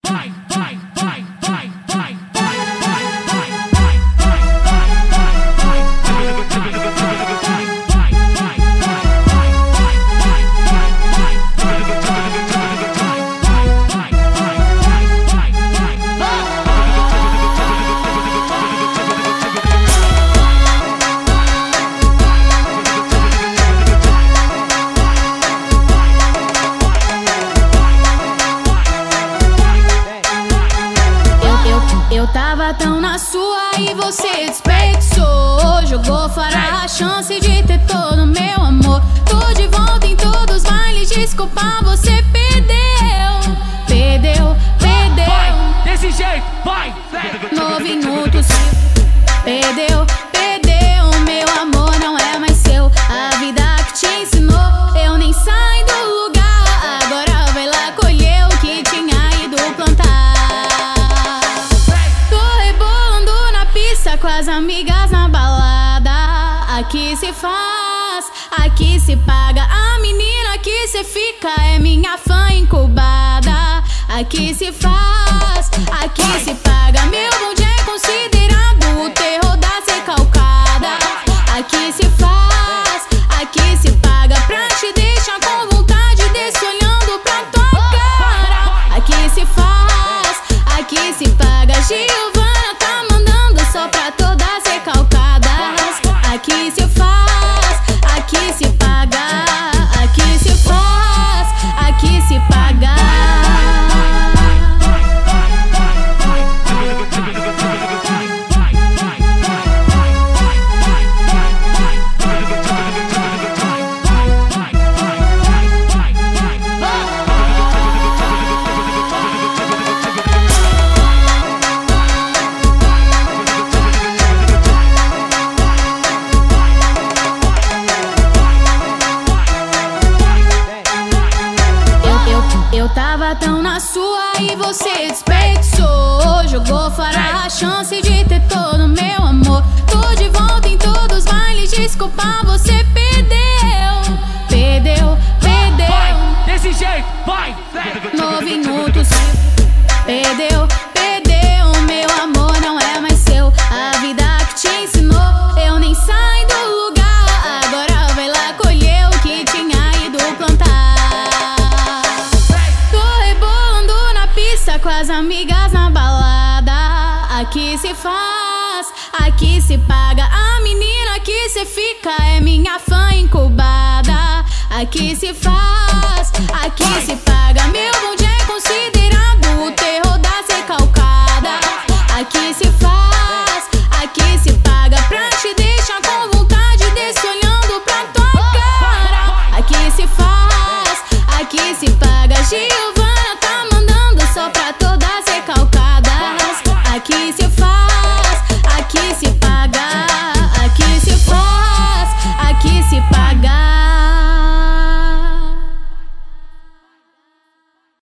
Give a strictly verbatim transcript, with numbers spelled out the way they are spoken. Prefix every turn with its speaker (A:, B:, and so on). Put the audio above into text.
A: vai, vai, vai, vai, vai, vai,
B: Eu tava tão na sua e você desperdiçou. Jogou fora a chance de ter todo o meu amor. Tô de volta em todos os bailes, desculpa, você perdeu. Perdeu, perdeu.
A: vai, desse jeito, vai.
B: Novinutos. Perdeu, perdeu. Meu amor não é mais seu. A vida que te ensinou, eu nem saio do lugar. Agora vai lá colher o que tinha ido plantar. Com as amigas na balada. Aqui se faz, aqui se paga. A menina que cê fica é minha fã incubada. Aqui se faz, aqui se paga. Meu bonde é considerado o terror das recalcadas. Aqui se faz, aqui se paga. Pra te deixar com vontade, desce olhando pra tua cara. Aqui se faz, aqui se paga. Giovana tá mandando só pra todas recalcadas. Aqui se faz, aqui se paga. Aqui se faz, aqui se paga. Eu tava tão na sua e você desperdiçou. Jogou fora a chance de ter todo o meu amor. Tô de volta em todos os bailes, desculpa, você perdeu. Perdeu, perdeu.
A: Vai, desse jeito, vai.
B: Novinutos. Perdeu, perdeu. Meu amor não é mais seu. A vida que te ensinou, eu nem saio do lugar. Agora vai lá colher o que tinha ido plantar. Com as amigas na balada. Aqui se faz, aqui se paga. A menina que cê fica é minha fã incubada. Aqui se faz, aqui se paga. Meu bonde é considerado